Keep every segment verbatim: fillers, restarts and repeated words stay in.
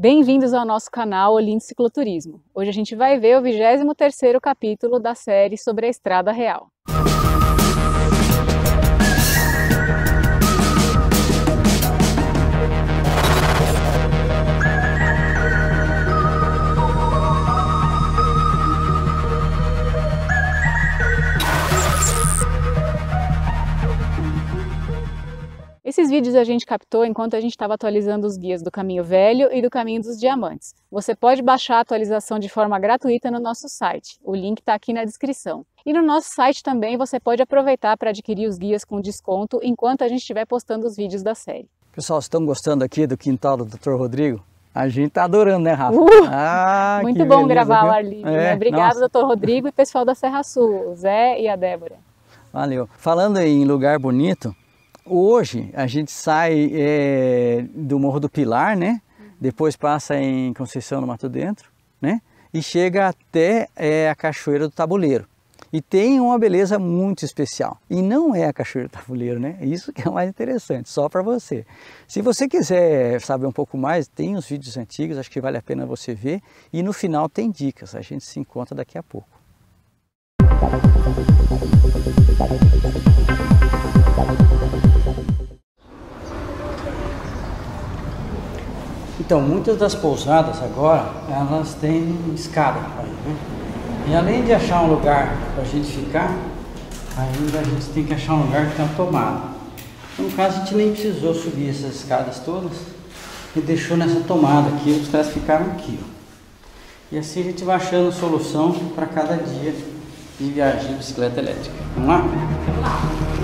Bem-vindos ao nosso canal Olinda Cicloturismo. Hoje a gente vai ver o vigésimo terceiro capítulo da série sobre a Estrada Real. Esses vídeos a gente captou enquanto a gente estava atualizando os guias do Caminho Velho e do Caminho dos Diamantes. Você pode baixar a atualização de forma gratuita no nosso site, o link está aqui na descrição. E no nosso site também você pode aproveitar para adquirir os guias com desconto enquanto a gente estiver postando os vídeos da série. Pessoal, vocês estão gostando aqui do quintal do doutor Rodrigo? A gente tá adorando, né, Rafa? Uh, ah, muito que bom beleza, gravar viu? ao ar livre, É, né? Obrigado, nossa. doutor Rodrigo e pessoal da Serra Sul, o Zé e a Débora. Valeu. Falando em lugar bonito, hoje a gente sai é, do Morro do Pilar, né? Depois passa em Conceição no Mato Dentro, né? E chega até é, a Cachoeira do Tabuleiro. E tem uma beleza muito especial. E não é a Cachoeira do Tabuleiro, né? Isso que é o mais interessante, só para você. Se você quiser saber um pouco mais, tem os vídeos antigos, acho que vale a pena você ver. E no final tem dicas, a gente se encontra daqui a pouco. Então, muitas das pousadas agora, elas têm escada aí, né? E além de achar um lugar para a gente ficar, ainda a gente tem que achar um lugar que tem uma tomada. Então, no caso, a gente nem precisou subir essas escadas todas e deixou nessa tomada aqui, os caras ficaram aqui, ó. E assim a gente vai achando solução para cada dia de viagem de bicicleta elétrica. Vamos lá? Vamos lá!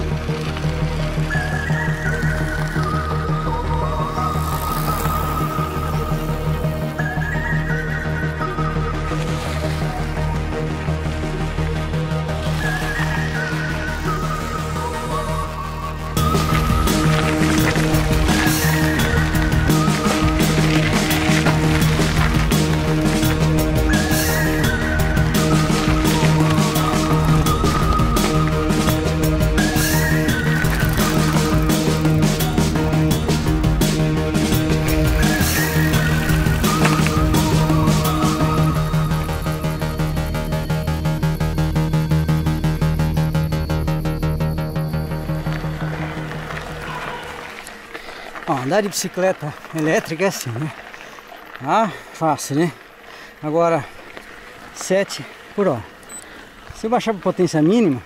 Ó, andar de bicicleta elétrica é assim, né? Ah, fácil, né? Agora, sete por hora. Se eu baixar para potência mínima,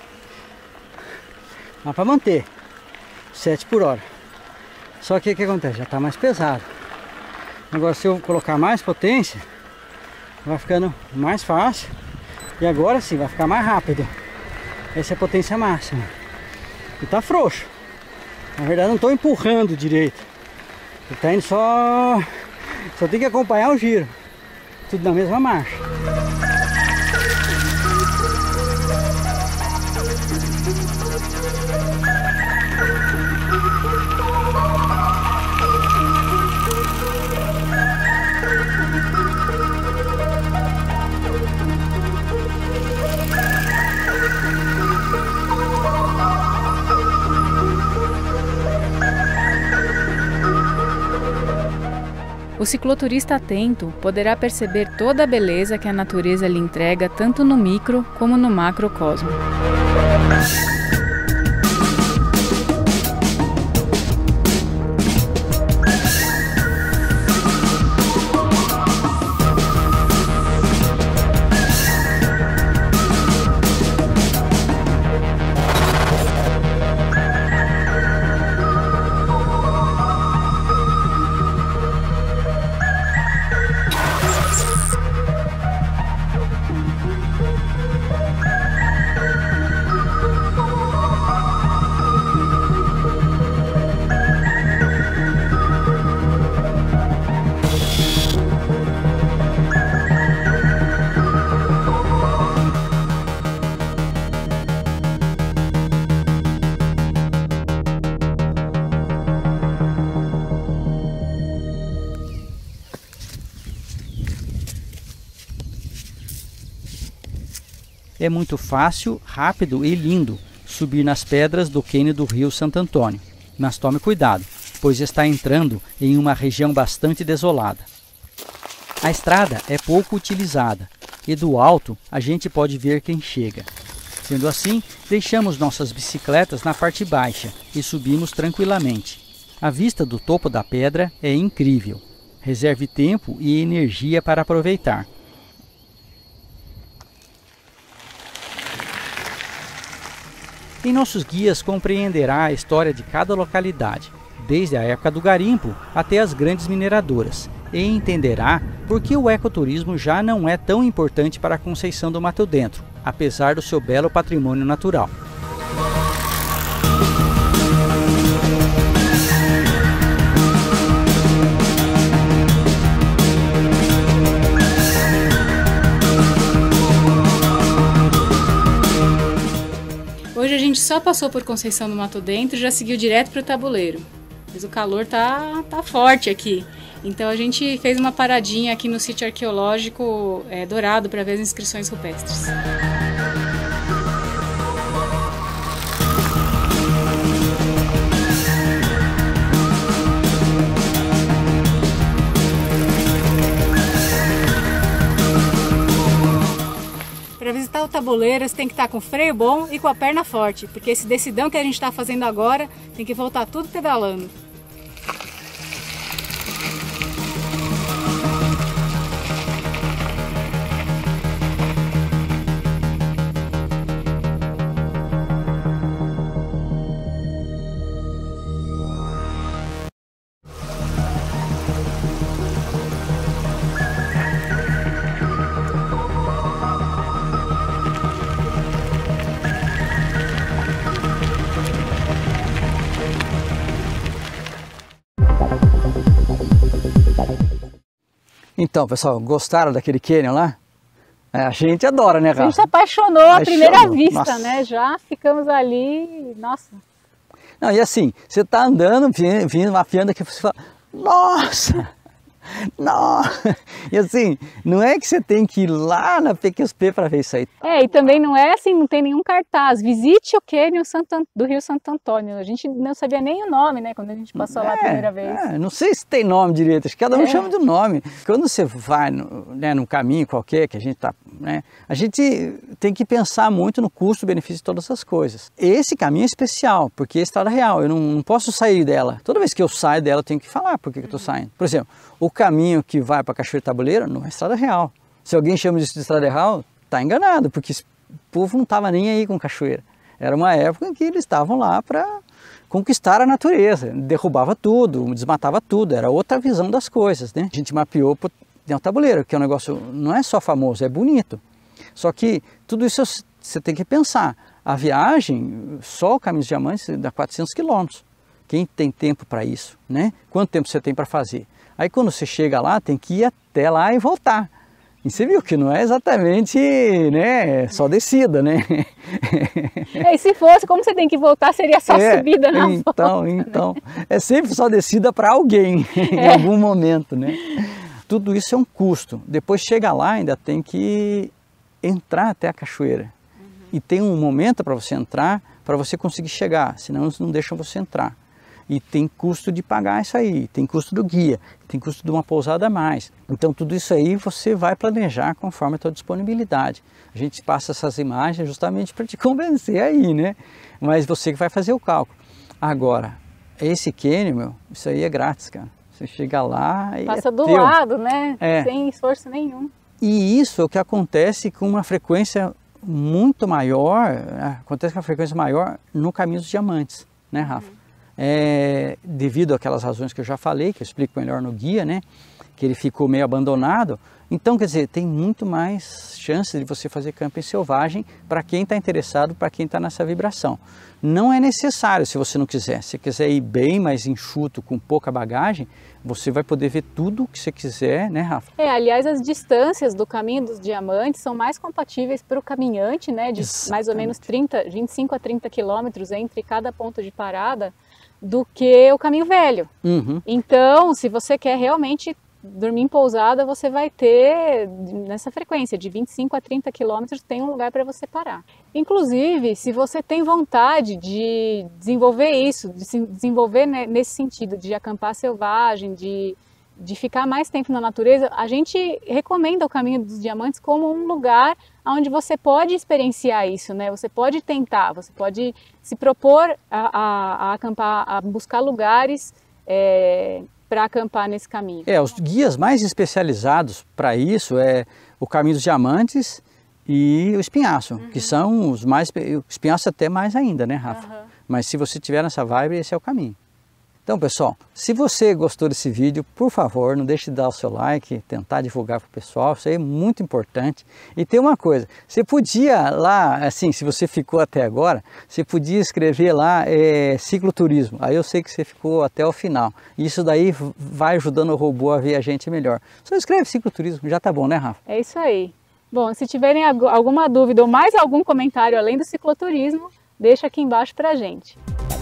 dá para manter sete por hora. Só que o que acontece? Já está mais pesado. Agora, se eu colocar mais potência, vai ficando mais fácil. E agora sim, vai ficar mais rápido. Essa é a potência máxima. E tá frouxo. Na verdade não estou empurrando direito. Ele tá indo só... Só tem que acompanhar o giro. Tudo na mesma marcha. O cicloturista atento poderá perceber toda a beleza que a natureza lhe entrega tanto no micro como no macrocosmo. É muito fácil, rápido e lindo subir nas pedras do cânion do rio Santo Antônio. Mas tome cuidado, pois está entrando em uma região bastante desolada. A estrada é pouco utilizada e do alto a gente pode ver quem chega. Sendo assim, deixamos nossas bicicletas na parte baixa e subimos tranquilamente. A vista do topo da pedra é incrível. Reserve tempo e energia para aproveitar. Em nossos guias compreenderá a história de cada localidade, desde a época do garimpo até as grandes mineradoras, e entenderá por que o ecoturismo já não é tão importante para a Conceição do Mato Dentro, apesar do seu belo patrimônio natural. Hoje a gente só passou por Conceição do Mato Dentro e já seguiu direto para o tabuleiro. Mas o calor tá, tá forte aqui. Então a gente fez uma paradinha aqui no sítio arqueológico é, Dourado para ver as inscrições rupestres. Para visitar o tabuleiro, você tem que estar com freio bom e com a perna forte, porque esse decidão que a gente está fazendo agora tem que voltar tudo pedalando. Então, pessoal, gostaram daquele cânion lá? É, a gente adora, né, Rafa? A gente se apaixonou à primeira vista, nossa. né? Já ficamos ali, nossa. Não, e assim, você tá andando, vindo, vindo mapeando aqui, você fala, nossa! Nossa! E assim, não é que você tem que ir lá na P Q S P para ver isso aí. É, e também não é assim, não tem nenhum cartaz. Visite o cânion Santo, do Rio Santo Antônio. A gente não sabia nem o nome, né, quando a gente passou é, lá a primeira vez. É, não sei se tem nome direito, acho que cada um é. chama do nome. Quando você vai no, né, num caminho qualquer que a gente tá, né, a gente tem que pensar muito no custo-benefício de todas essas coisas. Esse caminho é especial, porque é estrada real, eu não, não posso sair dela. Toda vez que eu saio dela, eu tenho que falar por que eu estou saindo. Por exemplo, o caminho que vai para Cachoeira Tabuleiro não é estrada real. Se alguém chama isso de estrada real, está enganado, porque o povo não estava nem aí com cachoeira. Era uma época em que eles estavam lá para conquistar a natureza, derrubava tudo, desmatava tudo, era outra visão das coisas, né? A gente mapeou o tabuleiro, que é um negócio, não é só famoso, é bonito. Só que tudo isso você tem que pensar. A viagem, só o Caminho dos Diamantes, dá quatrocentos quilômetros. Quem tem tempo para isso, né? Quanto tempo você tem para fazer? Aí quando você chega lá, tem que ir até lá e voltar. E você viu que não é exatamente, né, só descida, né? É, e se fosse, como você tem que voltar, seria só é, subida na então, volta. Então, é sempre só descida para alguém, é. em algum momento, né? Tudo isso é um custo. Depois chega lá, ainda tem que entrar até a cachoeira. Uhum. E tem um momento para você entrar, para você conseguir chegar, senão eles não deixam você entrar. E tem custo de pagar isso aí, tem custo do guia, tem custo de uma pousada a mais. Então tudo isso aí você vai planejar conforme a tua disponibilidade. A gente passa essas imagens justamente para te convencer aí, né? Mas você que vai fazer o cálculo. Agora, esse cânion, meu, isso aí é grátis, cara. Você chega lá e passa é do teu. lado, né? É. Sem esforço nenhum. E isso é o que acontece com uma frequência muito maior, acontece com uma frequência maior no Caminho dos Diamantes, né, Rafa? Uhum. É, devido àquelas razões que eu já falei, que eu explico melhor no guia, né, que ele ficou meio abandonado. Então, quer dizer, tem muito mais chances de você fazer camping selvagem para quem está interessado, para quem está nessa vibração. Não é necessário se você não quiser. Se quiser ir bem mais enxuto, com pouca bagagem, você vai poder ver tudo o que você quiser, né, Rafa? É, aliás, as distâncias do Caminho dos Diamantes são mais compatíveis para o caminhante, né, de Exatamente. mais ou menos trinta, vinte e cinco a trinta quilômetros entre cada ponto de parada, do que o Caminho Velho. Uhum. Então, se você quer realmente dormir em pousada, você vai ter nessa frequência de vinte e cinco a trinta quilômetros, tem um lugar para você parar. Inclusive, se você tem vontade de desenvolver isso, de se desenvolver nesse sentido, de acampar selvagem, de de ficar mais tempo na natureza, a gente recomenda o Caminho dos Diamantes como um lugar onde você pode experienciar isso, né? Você pode tentar, você pode se propor a, a, a acampar, a buscar lugares é, para acampar nesse caminho. É, os guias mais especializados para isso é o Caminho dos Diamantes e o Espinhaço, uhum. que são os mais... O Espinhaço até mais ainda, né, Rafa? Uhum. Mas se você tiver nessa vibe, esse é o caminho. Então, pessoal, se você gostou desse vídeo, por favor, não deixe de dar o seu like, tentar divulgar para o pessoal, isso aí é muito importante. E tem uma coisa, você podia lá, assim, se você ficou até agora, você podia escrever lá é, cicloturismo, aí eu sei que você ficou até o final. Isso daí vai ajudando o robô a ver a gente melhor. Só escreve cicloturismo, já tá bom, né, Rafa? É isso aí. Bom, se tiverem alguma dúvida ou mais algum comentário além do cicloturismo, deixa aqui embaixo pra gente.